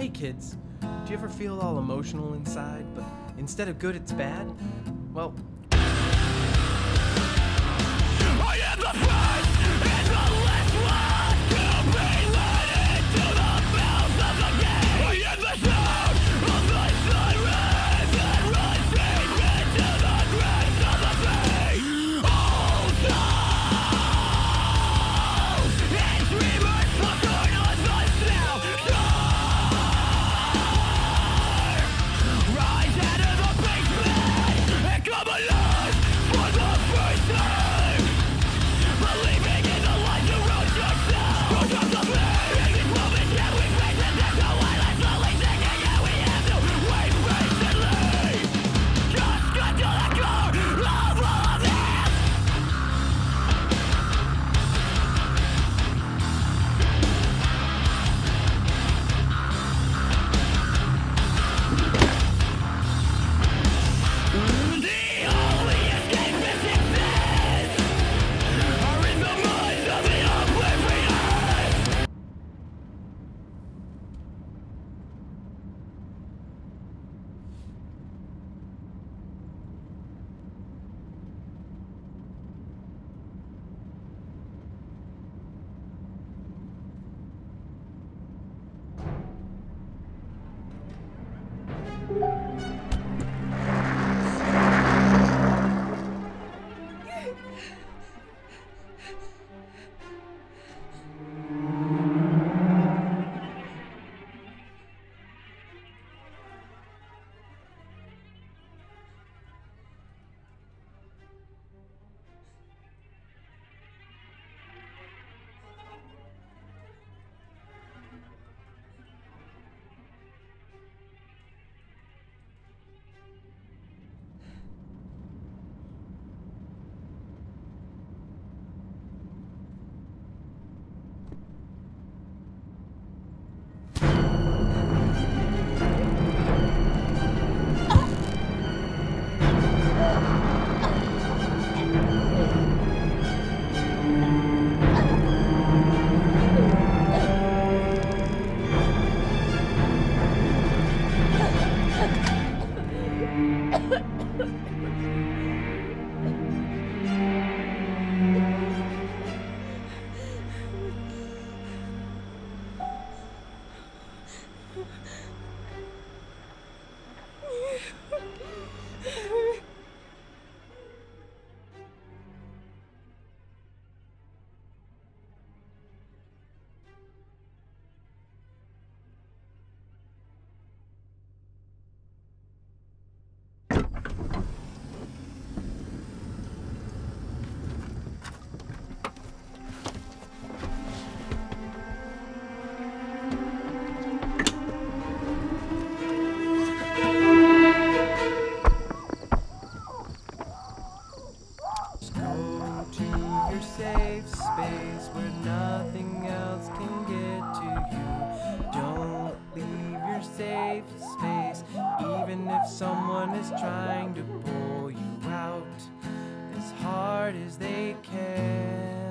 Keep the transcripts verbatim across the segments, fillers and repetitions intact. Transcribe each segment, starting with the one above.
Hey kids, do you ever feel all emotional inside, but instead of good it's bad? Well, I am the first and the last one to be led into the mouth of the gate. I am the sound of the siren that runs deep into the graves of the bay. All souls and dreamers fluttering on the sound shore. Rise out of the basement and come alive for the first time. Believing in the light you wrote yourself. Don't drop the blame. In these moments that we face, and there's no way left slowly thinking that we have to wait patiently. Just get to the core of all of this. The only escape is exist. Are in the minds of the oblivious. just go to your safe space where nothing else can get to you. Don't leave your safe space, even if someone is trying to pull you out as hard as they can.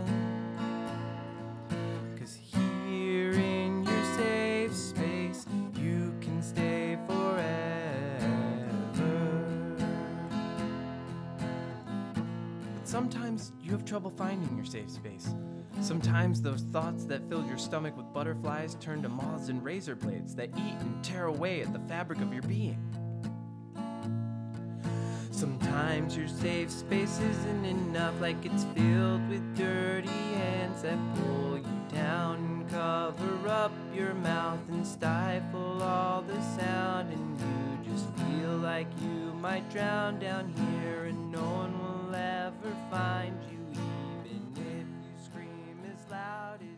'Cause here in your safe space, you can stay forever. But sometimes you have trouble finding your safe space. Sometimes those thoughts that filled your stomach with butterflies turn to moths and razor blades that eat and tear away at the fabric of your being. Sometimes your safe space isn't enough, like it's filled with dirty hands that pull you down and cover up your mouth and stifle all the sound, and you just feel like you might drown down here and no one will ever find you, even if you scream as loud as